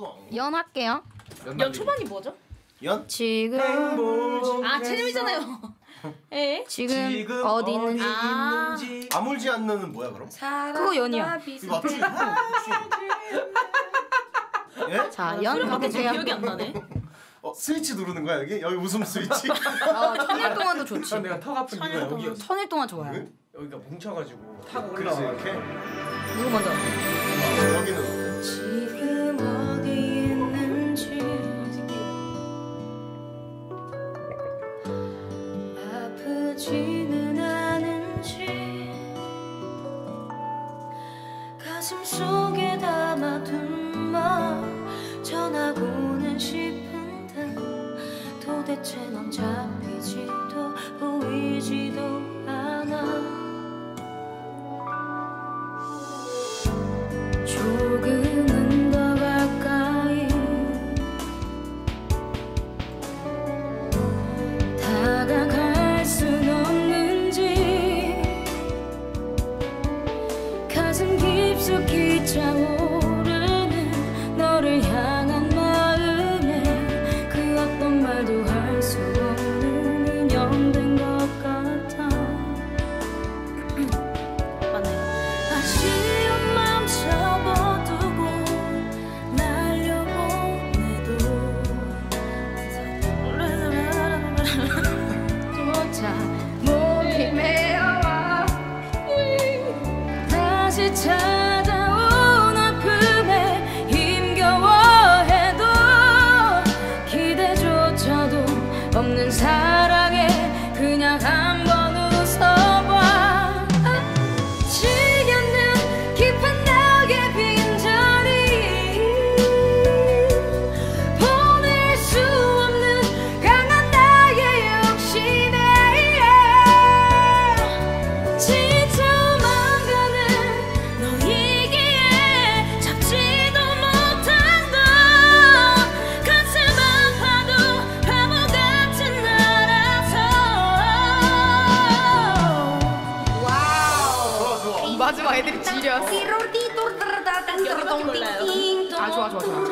없어. 연 할게요. 연 초반이 뭐죠? 연? 지금 체념이잖아요. 에? 지금 어디 있는지. 아물지 않는은 뭐야 그럼? 그거 연이야. 이거 맞지? 예? 자, 연 가볼게요. 기억이 안 나네. 스위치 누르는 거야 여기? 여기 웃음 스위치? 천일 동안도 좋지. 내가 턱 아픈 이유가 여기였어. 천일 동안 좋아요. 왜? 여기가 뭉쳐가지고 타고 그래서 올라와. 이렇게? 누구 먼저? 여기는 지금 어디 있는지 아프지는 않은지 가슴 속에 담아둔 말 전하고는 싶은데 도대체 넌 잡히지도 보이지도 않아. 조금은 더 가까이 다가갈 순 없는지 가슴 깊숙이 차오르는 너를 향한 마음에 그 어떤 말도 할 수 없는 인연된 것 같아. 아쉬운 맘 접어두고 날려보내도 조차 목이 메어와 다시 찾아온 아픔에 힘겨워해도 기대조차도 없는 사랑에 그냥 한번 웃어봐. 지겹는 깊은 나의 빈자리 보낼 수 없는 강한 나의 욕심에 지쳐만 가는 너이기에 잡지도 못한다. 가슴 아파도 바보 같은 나라서. 마지막 애들이 지렸어. 여기밖에 몰라요. 아, 좋아.